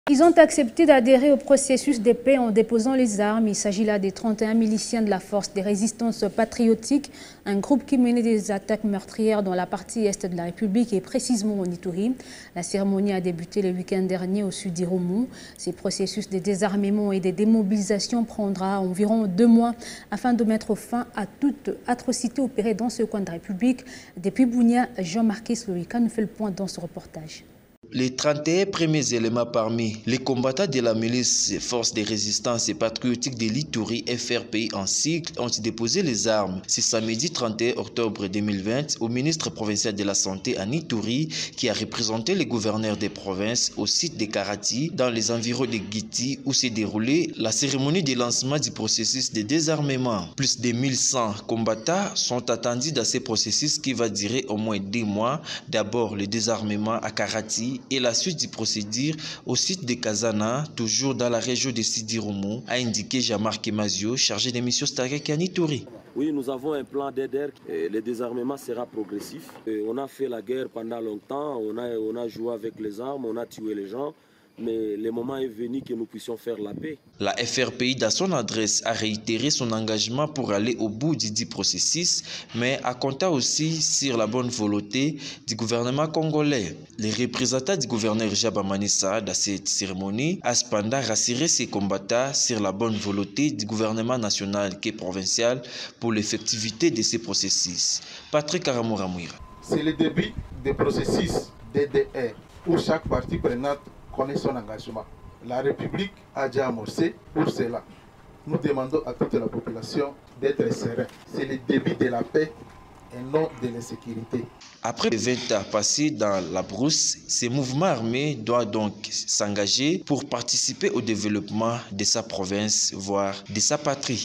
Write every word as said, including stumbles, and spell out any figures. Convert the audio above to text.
Ils ont accepté d'adhérer au processus de paix en déposant les armes. Il s'agit là des trente et un miliciens de la Force de résistance patriotique, un groupe qui menait des attaques meurtrières dans la partie est de la République et précisément au Ituri. La cérémonie a débuté le week-end dernier au sud d'Irumu. Ce processus de désarmement et de démobilisation prendra environ deux mois afin de mettre fin à toute atrocité opérée dans ce coin de la République. Depuis Bounia, Jean-Marc Sloïka nous fait le point dans ce reportage. Les trente et un premiers éléments parmi les combattants de la milice Force de résistance et patriotique de l'Ituri, F R P I en cycle, ont déposé les armes ce samedi trente et un octobre deux mille vingt au ministre provincial de la Santé en Ituri, qui a représenté les gouverneurs des provinces au site de Karati, dans les environs de Giti, où s'est déroulée la cérémonie de lancement du processus de désarmement. Plus de mille cent combattants sont attendus dans ce processus qui va durer au moins deux mois. D'abord le désarmement à Karati et la suite du procédure au site de Kazana, toujours dans la région de Sidirumu, a indiqué Jean-Marc Mazio, chargé des missions Starek à Ituri. Oui, nous avons un plan d'E D R. Le désarmement sera progressif. Et on a fait la guerre pendant longtemps, on a, on a joué avec les armes, on a tué les gens. Mais le moment est venu que nous puissions faire la paix. La F R P I, dans son adresse, a réitéré son engagement pour aller au bout du dit processus, mais a compté aussi sur la bonne volonté du gouvernement congolais. Les représentants du gouverneur Jaba Manissa dans cette cérémonie a cependant rassuré ses combattants sur la bonne volonté du gouvernement national et provincial pour l'effectivité de ces processus. Patrick Aramouramouira. C'est le début du processus D D R où chaque partie prenante connaît son engagement. La République a déjà amorcé pour cela. Nous demandons à toute la population d'être sereine. C'est le début de la paix et non de l'insécurité. Après vingt ans passés dans la brousse, ce mouvement armé doit donc s'engager pour participer au développement de sa province, voire de sa patrie.